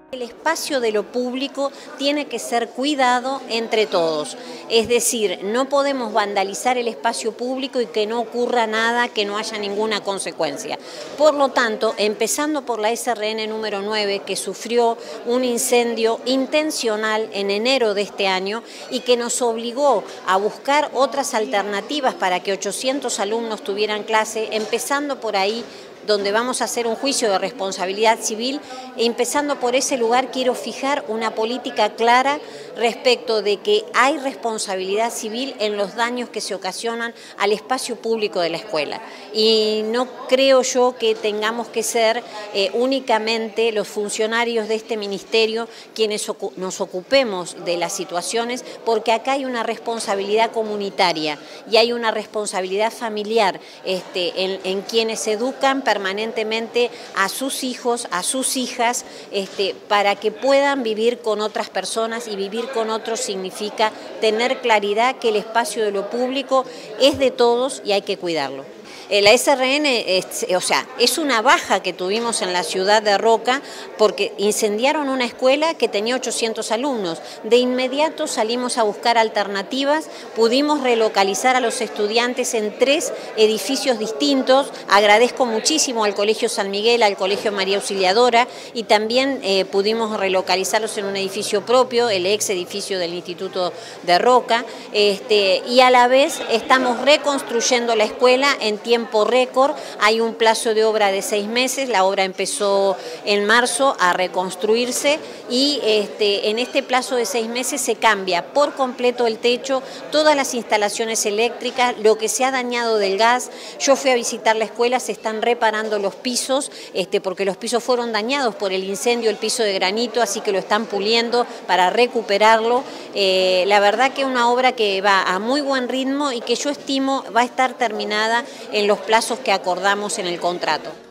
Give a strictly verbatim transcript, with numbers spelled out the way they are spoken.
El espacio de lo público tiene que ser cuidado entre todos, es decir, no podemos vandalizar el espacio público y que no ocurra nada, que no haya ninguna consecuencia. Por lo tanto, empezando por la S R N número nueve, que sufrió un incendio intencional en enero de este año y que nos obligó a buscar otras alternativas para que ochocientos alumnos tuvieran clase, empezando por ahí, donde vamos a hacer un juicio de responsabilidad civil, e empezando por ese lugar quiero fijar una política clara respecto de que hay responsabilidad civil en los daños que se ocasionan al espacio público de la escuela. Y no creo yo que tengamos que ser eh, únicamente los funcionarios de este ministerio quienes ocu- nos ocupemos de las situaciones, porque acá hay una responsabilidad comunitaria y hay una responsabilidad familiar este, en, en quienes educan permanentemente a sus hijos, a sus hijas, este, para que puedan vivir con otras personas, y vivir con otros significa tener claridad que el espacio de lo público es de todos y hay que cuidarlo. La S R N, es, o sea, es una baja que tuvimos en la ciudad de Roca porque incendiaron una escuela que tenía ochocientos alumnos. De inmediato salimos a buscar alternativas, pudimos relocalizar a los estudiantes en tres edificios distintos. Agradezco muchísimo al Colegio San Miguel, al Colegio María Auxiliadora, y también eh, pudimos relocalizarlos en un edificio propio, el ex edificio del Instituto de Roca, este, y a la vez estamos reconstruyendo la escuela en tiempo récord. Hay un plazo de obra de seis meses, la obra empezó en marzo a reconstruirse y este, en este plazo de seis meses se cambia por completo el techo, todas las instalaciones eléctricas, lo que se ha dañado del gas. Yo fui a visitar la escuela, se están reparando los pisos, este, porque los pisos fueron dañados por el incendio, el piso de granito, así que lo están puliendo para recuperarlo. Eh, la verdad que es una obra que va a muy buen ritmo y que yo estimo va a estar terminada en los plazos que acordamos en el contrato.